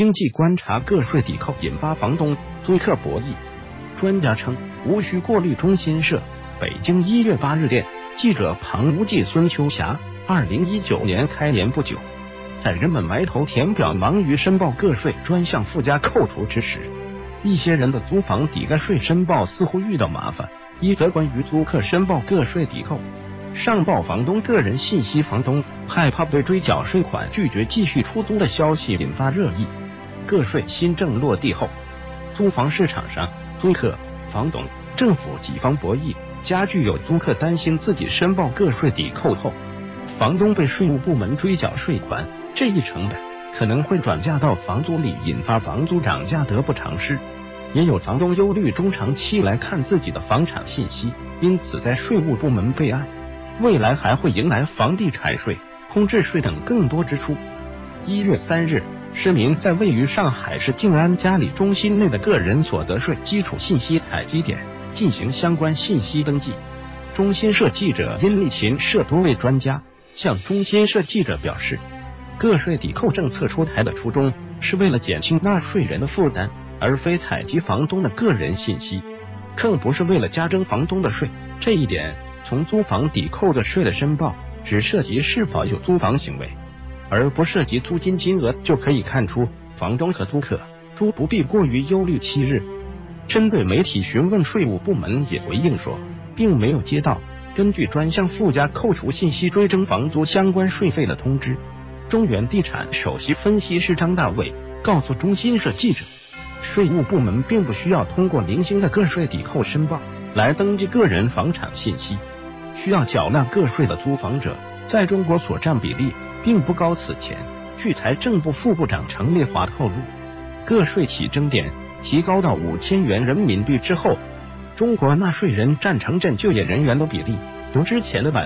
经济观察个税抵扣引发房东租客博弈。专家称，无需过滤中新社。北京1月8日电，记者庞无忌、孙秋霞。2019年开年不久，在人们埋头填表、忙于申报个税专项附加扣除之时，一些人的租房抵个税申报似乎遇到麻烦。一则关于租客申报个税抵扣上报房东个人信息，房东害怕被追缴税款，拒绝继续出租的消息引发热议。个税新政落地后，租房市场上租客、房东、政府几方博弈，加剧有租客担心自己申报个税抵扣后，房东被税务部门追缴税款，这一成本可能会转嫁到房租里，引发房租涨价得不偿失。也有房东忧虑中长期来看自己的房产信息，因此在税务部门备案，未来还会迎来房地产税、空置税等更多支出。1月3日，市民在位于上海市静安嘉里中心内的个人所得税基础信息采集点进行相关信息登记。中新社记者殷立勤涉多位专家向中新社记者表示，个税抵扣政策出台的初衷是为了减轻纳税人的负担，而非采集房东的个人信息，更不是为了加征房东的税。这一点从租房抵扣个税的申报只涉及是否有租房行为，而不涉及租金金额就可以看出，房东和租客不必过于忧虑七日。针对媒体询问，税务部门也回应说，并没有接到根据专项附加扣除信息追征房租相关税费的通知。中原地产首席分析师张大卫告诉中新社记者，税务部门并不需要通过零星的个税抵扣申报来登记个人房产信息，需要缴纳个税的租房者在中国所占比例并不高。此前，据财政部副部长程烈华透露，个税起征点提高到5000元人民币之后，中国纳税人占城镇就业人员的比例由之前的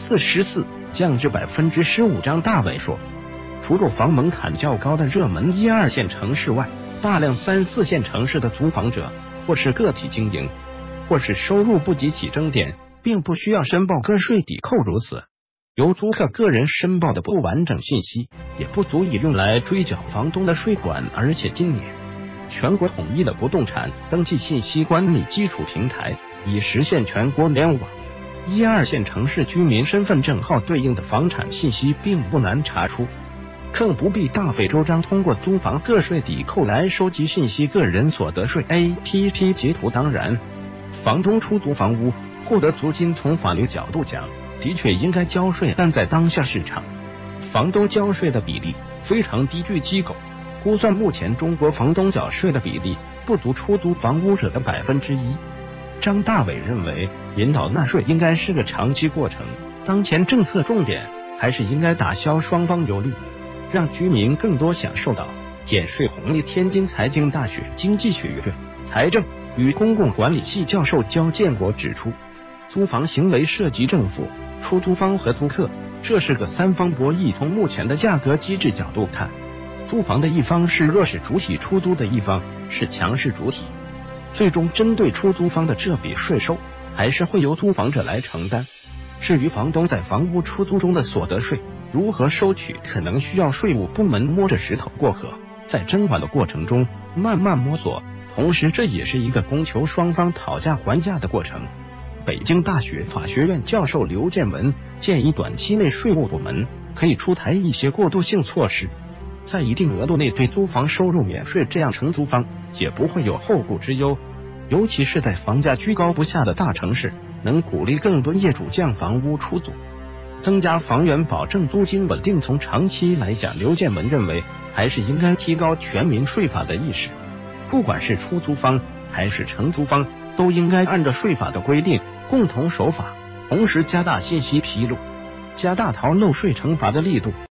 44%降至15%。张大伟说，除入房门槛较高的热门1、2线城市外，大量3、4线城市的租房者或是个体经营，或是收入不及起征点，并不需要申报个税抵扣。如此，由租客个人申报的不完整信息也不足以用来追缴房东的税款。而且今年全国统一的不动产登记信息管理基础平台已实现全国联网，1、2线城市居民身份证号对应的房产信息并不难查出，更不必大费周章通过租房个税抵扣来收集信息。个人所得税 APP 截图。当然，房东出租房屋获得租金，从法律角度讲的确应该交税，但在当下市场，房东交税的比例非常低。据机构估算，目前中国房东缴税的比例不足出租房屋者的1%。张大伟认为，引导纳税应该是个长期过程，当前政策重点还是应该打消双方忧虑，让居民更多享受到减税红利。天津财经大学经济学院财政与公共管理系教授焦建国指出，租房行为涉及政府、出租方和租客，这是个三方博弈。从目前的价格机制角度看，租房的一方是弱势主体，出租的一方是强势主体，最终针对出租方的这笔税收还是会由租房者来承担。至于房东在房屋出租中的所得税如何收取，可能需要税务部门摸着石头过河，在征管的过程中慢慢摸索，同时这也是一个供求双方讨价还价的过程。北京大学法学院教授刘建文建议，短期内税务部门可以出台一些过渡性措施，在一定额度内对租房收入免税，这样承租方也不会有后顾之忧。尤其是在房价居高不下的大城市，能鼓励更多业主将房屋出租，增加房源，保证租金稳定。从长期来讲，刘建文认为还是应该提高全民税法的意识，不管是出租方还是承租方，都应该按照税法的规定共同守法，同时加大信息披露，加大逃漏税惩罚的力度。